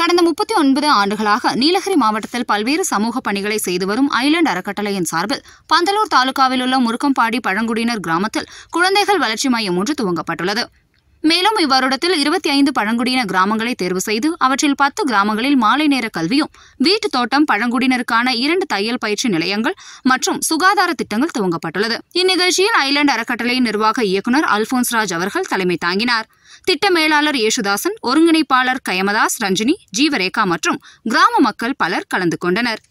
கடந்த 39 ஆண்டுகளாக நீலகிரி மாவட்டத்தில் பல்வேறு சமூக பணிகளை செய்து வரும் ஐலண்ட் அறக்கட்டளையின் சார்பில் பந்தலூர் தாலுகாவில் உள்ள முருக்கம்பாடி பழங்குடியினர் கிராமத்தில் குழந்தைகள் வளர்ச்சி மையம் ஒன்று துவங்கப்பட்டுள்ளது. மேலும் இவ்வருடத்தில் 25 பழங்குடியின கிராமங்களை தேர்வு செய்து அவற்றில் 10 கிராமங்களில் மாலை நேர கல்வியும், வீட்டு தோட்டம், பழங்குடியினருக்கான 2 தையல் பயிற்சி நிலையங்கள் மற்றும் சுகாதார திட்டங்கள் துவங்கப்பட்டுள்ளது. இந்நிகழ்ச்சியில் ஐலண்ட் அறக்கட்டளையின் நிர்வாக இயக்குநர் அல்போன்ஸ் ராஜ் அவர்கள் தலைமை தாங்கினார். திட்ட மேலாளர் யேசுதாசன், ஒருங்கிணைப்பாளர் கயமதாஸ், ரஞ்சினி, ஜீவரேகா மற்றும் கிராம மக்கள் பலர் கலந்து கொண்டனர்.